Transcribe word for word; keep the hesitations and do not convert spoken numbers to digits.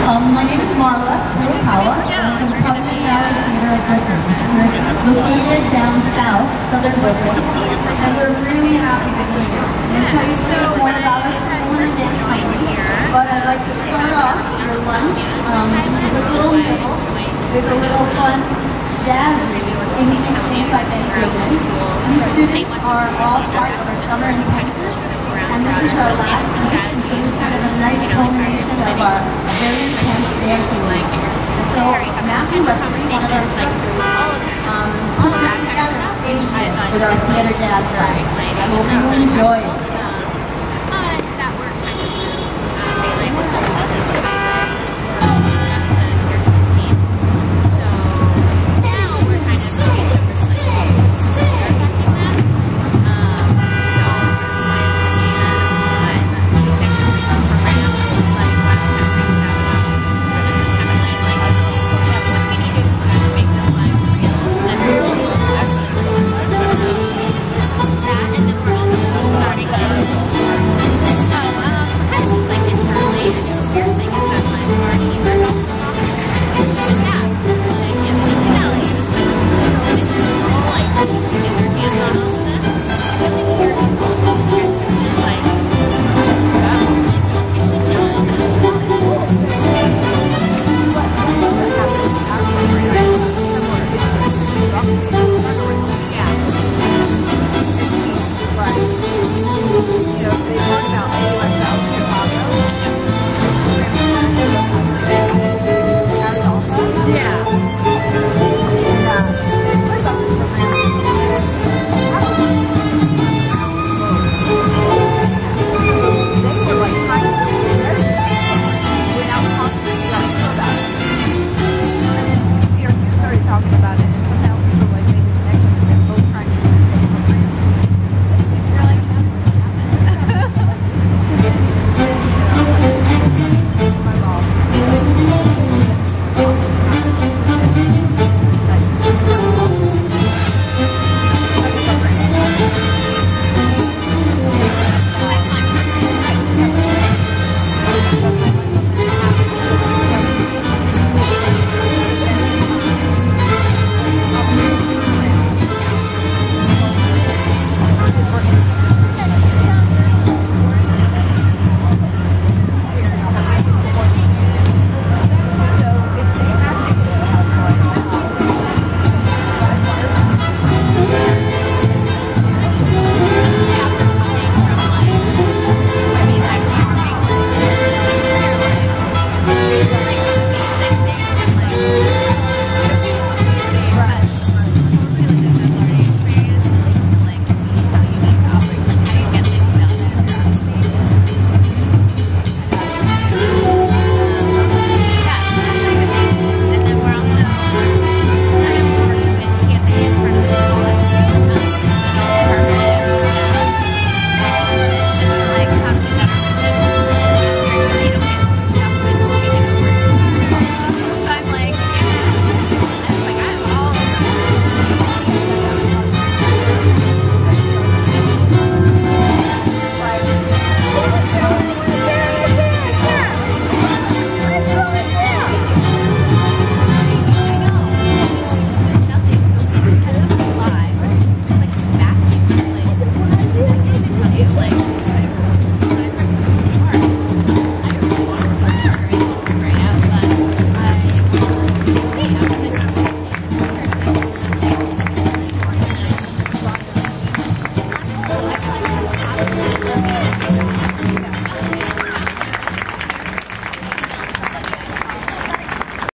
Um, my name is Marla Kurokawa, and I'm from Covenant Valley Theater at Brooklyn, which we're located down south, southern Brooklyn, and we're really happy to be here. I'm going to tell you a little bit more about our school and dance company, but I'd like to start off your lunch um, with a little nibble, with a little fun, jazzy Sing Sing Sing by Benny Goodman. These students are all part of our summer intensive, and this is our last week, and so this is kind of a nice culmination of our very intense dancing week. And so Matthew Westbury, one of our instructors, um, put this together and staged this with our theater jazz class. I hope you enjoy it. Thank you.